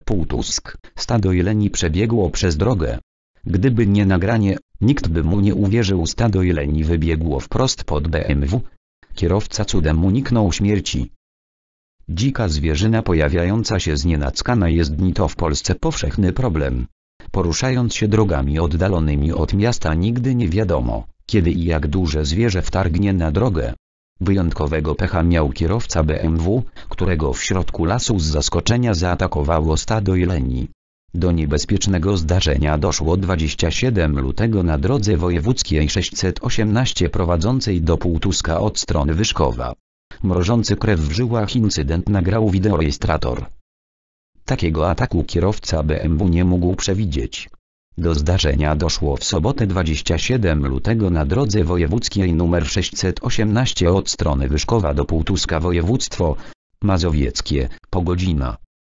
Półtusk. Stado jeleni przebiegło przez drogę. Gdyby nie nagranie, nikt by mu nie uwierzył. Stado jeleni wybiegło wprost pod BMW. Kierowca cudem uniknął śmierci. Dzika zwierzyna pojawiająca się znienacka na jezdni to w Polsce powszechny problem. Poruszając się drogami oddalonymi od miasta nigdy nie wiadomo, kiedy i jak duże zwierzę wtargnie na drogę. Wyjątkowego pecha miał kierowca BMW, którego w środku lasu z zaskoczenia zaatakowało stado jeleni. Do niebezpiecznego zdarzenia doszło 27 lutego na drodze wojewódzkiej 618 prowadzącej do Półtuska od strony Wyszkowa. Mrożący krew w żyłach incydent nagrał wideorejestrator. Takiego ataku kierowca BMW nie mógł przewidzieć. Do zdarzenia doszło w sobotę 27 lutego na drodze wojewódzkiej nr 618 od strony Wyszkowa do Półtuska województwo mazowieckie, po godzina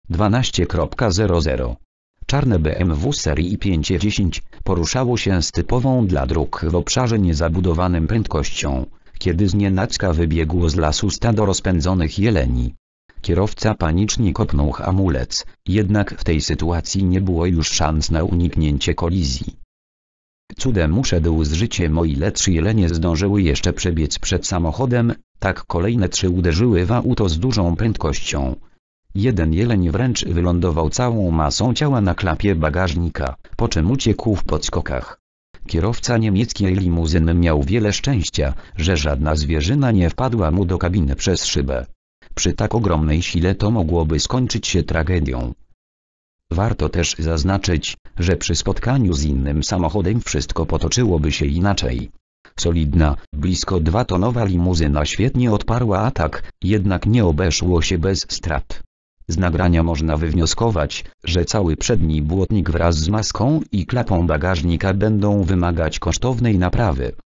12:00. Czarne BMW serii 510 poruszało się z typową dla dróg w obszarze niezabudowanym prędkością, kiedy znienacka wybiegło z lasu stado rozpędzonych jeleni. Kierowca panicznie kopnął hamulec, jednak w tej sytuacji nie było już szans na uniknięcie kolizji. Cudem uszedł z życiem, o ile 3 jelenie zdążyły jeszcze przebiec przed samochodem, tak kolejne 3 uderzyły w auto z dużą prędkością. Jeden jeleń wręcz wylądował całą masą ciała na klapie bagażnika, po czym uciekł w podskokach. Kierowca niemieckiej limuzyny miał wiele szczęścia, że żadna zwierzyna nie wpadła mu do kabiny przez szybę. Przy tak ogromnej sile to mogłoby skończyć się tragedią. Warto też zaznaczyć, że przy spotkaniu z innym samochodem wszystko potoczyłoby się inaczej. Solidna, blisko 2-tonowa limuzyna świetnie odparła atak, jednak nie obeszło się bez strat. Z nagrania można wywnioskować, że cały przedni błotnik wraz z maską i klapą bagażnika będą wymagać kosztownej naprawy.